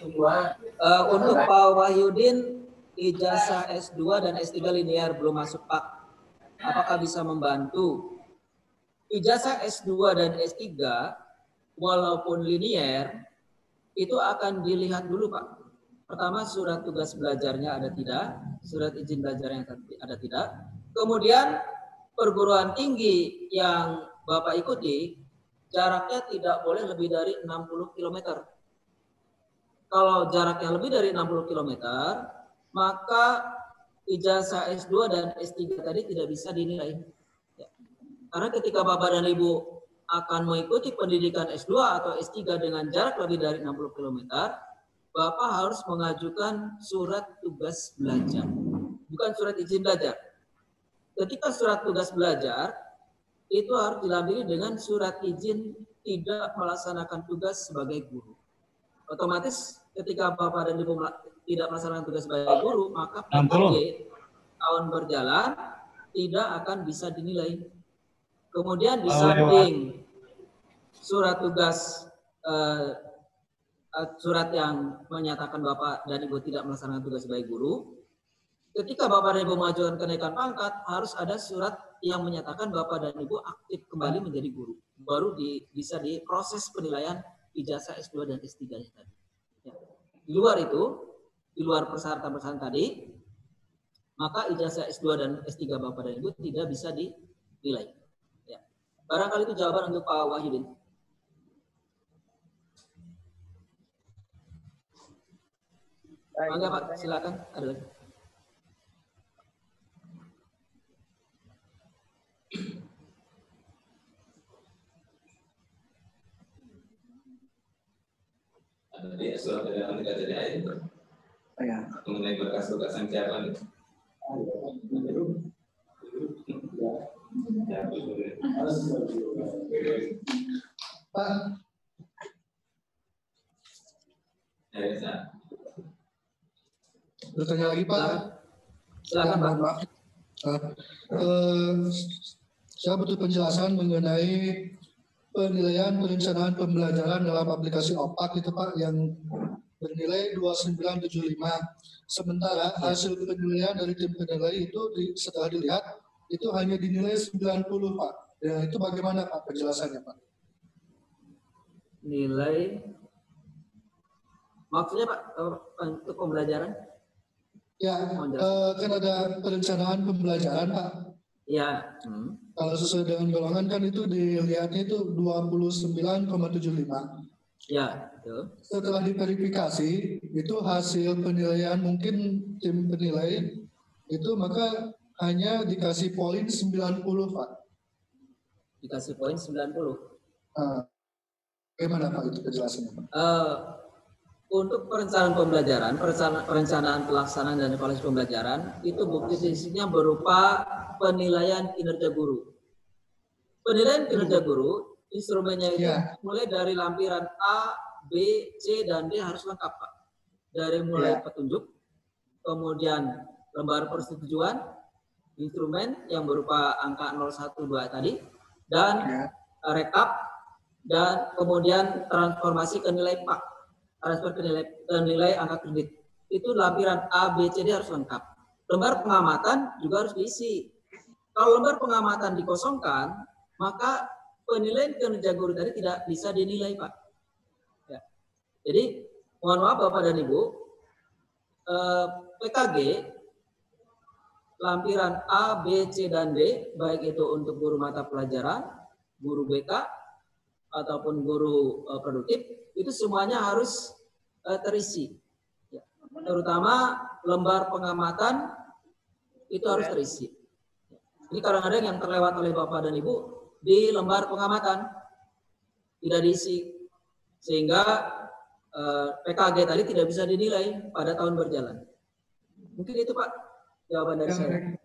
Untuk Pak Wahyudin, ijazah S2 dan S3 linear belum masuk Pak. Apakah bisa membantu? Ijazah S2 dan S3 walaupun linear itu akan dilihat dulu Pak. Pertama surat tugas belajarnya ada tidak, surat izin belajar yang ada tidak. Kemudian perguruan tinggi yang Bapak ikuti jaraknya tidak boleh lebih dari 60 km. Kalau jaraknya lebih dari 60 km, maka ijazah S2 dan S3 tadi tidak bisa dinilai. Ya. Karena ketika Bapak dan Ibu akan mengikuti pendidikan S2 atau S3 dengan jarak lebih dari 60 km, Bapak harus mengajukan surat tugas belajar, bukan surat izin belajar. Ketika surat tugas belajar, itu harus dilampiri dengan surat izin tidak melaksanakan tugas sebagai guru. Otomatis ketika Bapak dan Ibu tidak melaksanakan tugas sebagai guru, maka PKG tahun berjalan tidak akan bisa dinilai. Kemudian di samping surat tugas, surat yang menyatakan Bapak dan Ibu tidak melaksanakan tugas sebagai guru, ketika Bapak dan Ibu mengajukan kenaikan pangkat, harus ada surat yang menyatakan Bapak dan Ibu aktif kembali menjadi guru. Baru bisa diproses penilaian ijazah S2 dan S3-nya tadi. Ya. Di luar itu, di luar persyaratan-persyaratan tadi, maka ijazah S2 dan S3 Bapak dan Ibu tidak bisa dinilai. Barangkali itu jawaban untuk Pak Wahyudin. Mangga Pak, silakan. Ada lagi. Tadi surat edaran TKJDI itu mengenai berkas-berkas yang siapan itu. Pak. Bertanya lagi Pak. Silakan Pak. Saya butuh penjelasan mengenai penilaian perencanaan pembelajaran dalam aplikasi OPAK itu Pak yang bernilai 2975. Sementara hasil penilaian dari tim penilai itu setelah dilihat itu hanya dinilai 90 Pak. Ya, itu bagaimana Pak penjelasannya Pak? Nilai maksudnya Pak untuk pembelajaran? Ya, kan ada perencanaan pembelajaran Pak. Ya. Kalau sesuai dengan golongan kan itu dilihatnya itu 29,75. Ya, betul. Setelah diverifikasi, itu hasil penilaian mungkin tim penilai itu maka hanya dikasih poin 90 Pak. Dikasih poin 90. Bagaimana Pak itu penjelasannya Pak? Untuk perencanaan pembelajaran, perencanaan pelaksanaan dan evaluasi pembelajaran itu bukti fisiknya berupa penilaian kinerja guru. Penilaian kinerja guru instrumennya itu mulai dari lampiran A, B, C, dan D harus lengkap Pak. Dari mulai petunjuk, kemudian lembar persetujuan, instrumen yang berupa angka 012 tadi, dan rekap, dan kemudian transformasi ke nilai PAK, transfer ke nilai angka kredit. Itu lampiran A, B, C, D harus lengkap. Lembar pengamatan juga harus diisi. Kalau lembar pengamatan dikosongkan, maka penilaian kinerja guru tadi tidak bisa dinilai Pak. Ya. Jadi mohon maaf Bapak dan Ibu, PKG lampiran A, B, C, dan D, baik itu untuk guru mata pelajaran, guru BK, ataupun guru produktif, itu semuanya harus terisi. Ya. Terutama lembar pengamatan itu harus terisi. Ini kadang-kadang yang terlewat oleh Bapak dan Ibu di lembar pengamatan tidak diisi, sehingga PKG tadi tidak bisa dinilai pada tahun berjalan. Mungkin itu Pak jawaban dari saya.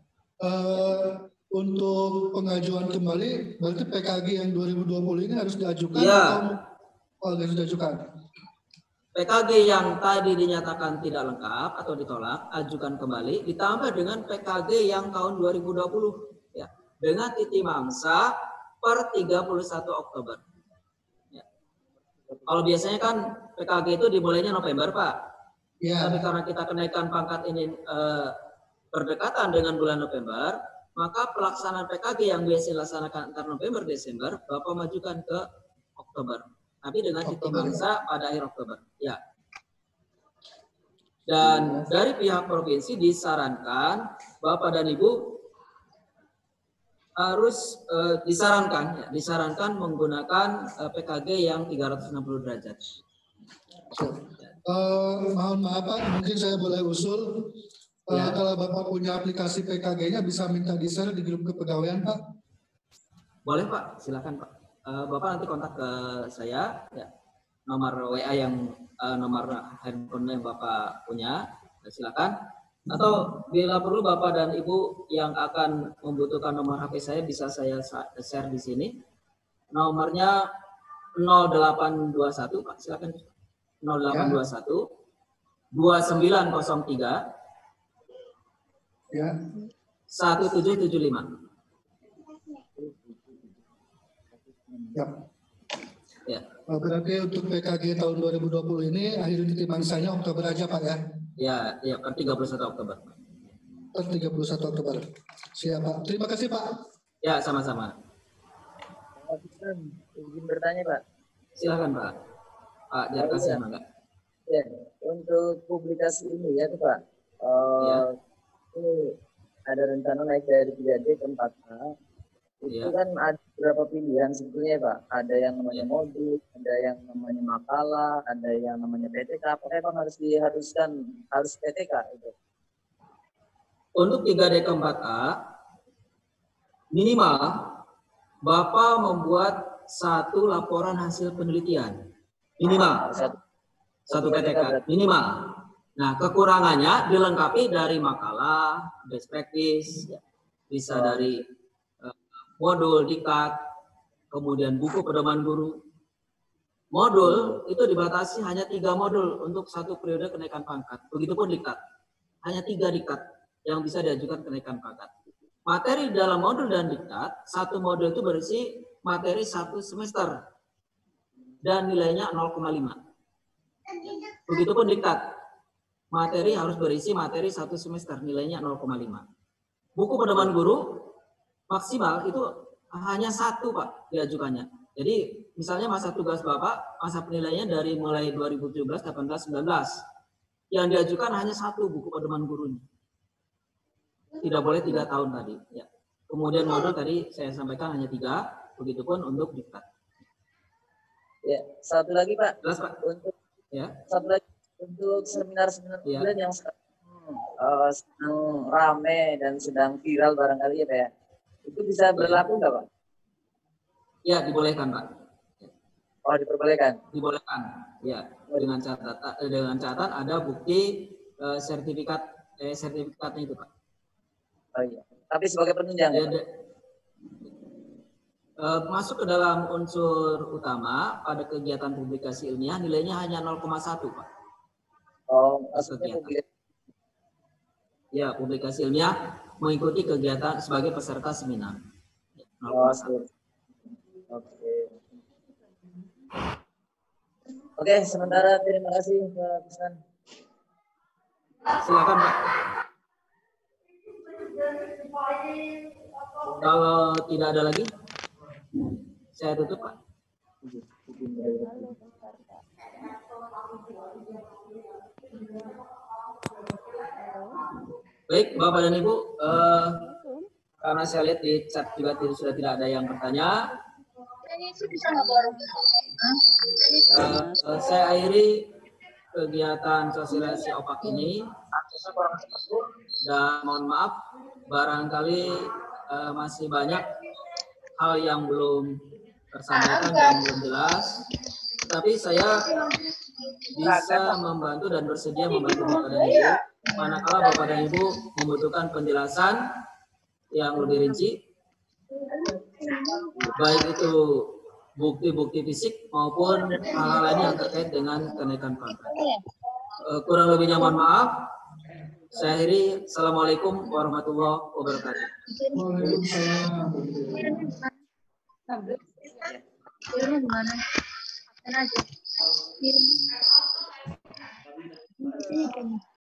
Untuk pengajuan kembali, berarti PKG yang 2020 ini harus diajukan atau harus diajukan? PKG yang tadi dinyatakan tidak lengkap atau ditolak, ajukan kembali, ditambah dengan PKG yang tahun 2020 ya, dengan titi mangsa per 31 Oktober. Ya. Kalau biasanya kan PKG itu dimulainya November Pak. Ya. Tapi karena kita kenaikan pangkat ini berdekatan dengan bulan November, maka pelaksanaan PKG yang biasa dilaksanakan antara November Desember, Bapak majukan ke Oktober. Tapi dengan titik mangsa pada akhir Oktober. Ya. Dan dari pihak provinsi disarankan Bapak dan Ibu harus disarankan menggunakan PKG yang 360 derajat. Mohon maaf Pak, mungkin saya boleh usul. Kalau Bapak punya aplikasi PKG-nya bisa minta di-share di grup kepegawaian Pak? Boleh Pak, silakan Pak. Bapak nanti kontak ke saya, ya. Nomor WA yang nomor handphone yang Bapak punya, silakan. Atau bila perlu Bapak dan Ibu yang akan membutuhkan nomor HP saya bisa saya share di sini. Nomornya 0821 Pak, silakan. 0821 2903 1775. Ya. Berarti untuk PKG tahun 2020 ini akhir titik mangsanya Oktober aja Pak ya? Ya, per 31 Oktober. Per 31 Oktober. Siap Pak. Terima kasih Pak. Ya, sama-sama. Izin bertanya Pak. Silakan Pak. Pak Jarkas ya, Mangga. Ya, untuk publikasi ini ya Pak. Ini ada rencana naik dari 3D ke 4A. Itu kan ada beberapa pilihan sebetulnya Pak. Ada yang namanya modul, ada yang namanya makalah, ada yang namanya PTK. Apakah Bang harus PTK itu? Untuk 3D ke 4A, minimal Bapak membuat satu laporan hasil penelitian. Minimal. Satu PTK. Minimal. Nah, kekurangannya dilengkapi dari makalah, best practice, bisa dari modul, diktat, kemudian buku pedoman guru. Modul itu dibatasi hanya 3 modul untuk satu periode kenaikan pangkat. Begitupun diktat. Hanya 3 diktat yang bisa diajukan kenaikan pangkat. Materi dalam modul dan diktat, satu modul itu berisi materi 1 semester. Dan nilainya 0,5. Begitupun diktat. Materi harus berisi materi 1 semester, nilainya 0,5. Buku pedoman guru maksimal itu hanya satu Pak diajukannya. Jadi misalnya masa tugas Bapak, masa penilaiannya dari mulai 2017, 18, 19. Yang diajukan hanya satu buku pedoman gurunya. Tidak boleh 3 tahun tadi. Ya. Kemudian modul tadi saya sampaikan hanya 3, begitupun untuk diktat. Ya, satu lagi Pak. Jelas Pak. Untuk ya. Satu lagi untuk seminar-seminar ya. yang sedang rame dan sedang viral barangkali ya Pak ya. Itu bisa berlaku nggak Pak? Ya, dibolehkan Pak. Oh, diperbolehkan. Dibolehkan. Ya, dengan catatan ada bukti sertifikatnya itu Pak. Oh iya. Tapi sebagai penunjang. Ya, masuk ke dalam unsur utama pada kegiatan publikasi ilmiah nilainya hanya 0,1 Pak. Oh, maksudnya publikasi ilmiah mengikuti kegiatan sebagai peserta seminar. 0,1. Oke, sementara terima kasih Pak Pisnan. Silakan Pak. Kalau tidak ada lagi, saya tutup Pak. Baik Bapak dan Ibu, karena saya lihat di chat juga sudah tidak ada yang bertanya. Saya akhiri kegiatan sosialisasi OPAK ini dan mohon maaf barangkali masih banyak hal yang belum tersampaikan dan belum jelas, tapi saya bisa membantu dan bersedia membantu Bapak dan Ibu manakala Bapak dan Ibu membutuhkan penjelasan yang lebih rinci, baik itu bukti-bukti fisik maupun hal-hal lain yang terkait dengan kenaikan pangkat. Kurang lebihnya mohon maaf. Saya akhiri. Assalamualaikum warahmatullahi wabarakatuh. Waalaikumsalam.